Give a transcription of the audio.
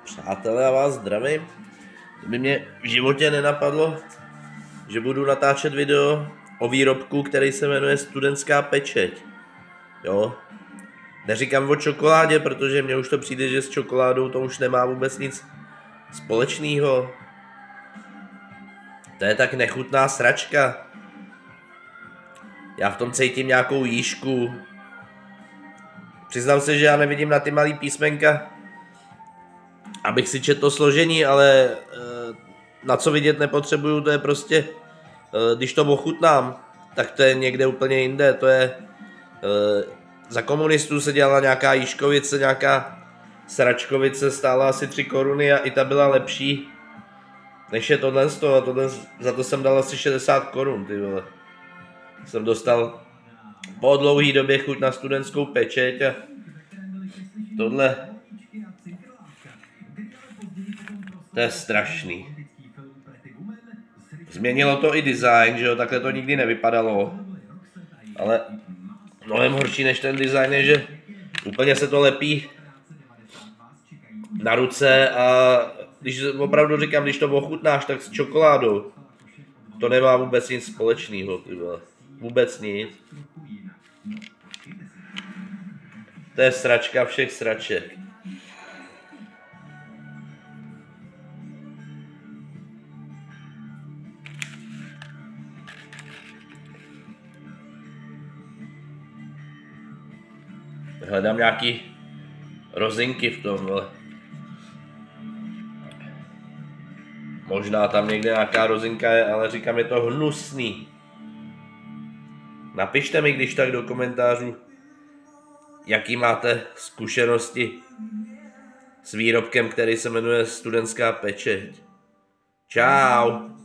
Přátelé, já vás zdravím. To by mě v životě nenapadlo, že budu natáčet video o výrobku, který se jmenuje Studentská pečeť. Jo. Neříkám o čokoládě, protože mně už to přijde, že s čokoládou to už nemá vůbec nic společného. To je tak nechutná sračka. Já v tom cítím nějakou jížku. Přiznám se, že já nevidím na ty malý písmenka, abych si četl to složení, ale na co vidět nepotřebuju, to je prostě, když to ochutnám, tak to je někde úplně jinde, to je, za komunistů se dělala nějaká jížkovice, nějaká sračkovice, stála asi 3 koruny a i ta byla lepší, než je tohle, za to jsem dal asi 60 korun, ty vole. Jsem dostal po dlouhý době chuť na studentskou pečeť a tohle, to je strašný. Změnilo to i design, že jo, takhle to nikdy nevypadalo. Ale mnohem horší než ten design je, že úplně se to lepí na ruce a když opravdu říkám, když to ochutnáš, tak s čokoládou to nemá vůbec nic společného, ty vole. Vůbec nic. To je sračka všech sraček. Hledám nějaký rozinky v tom, ale možná tam někde nějaká rozinka je, ale říkám, je to hnusný. Napište mi když tak do komentářů, jaký máte zkušenosti s výrobkem, který se jmenuje Studentská pečeť. Čau.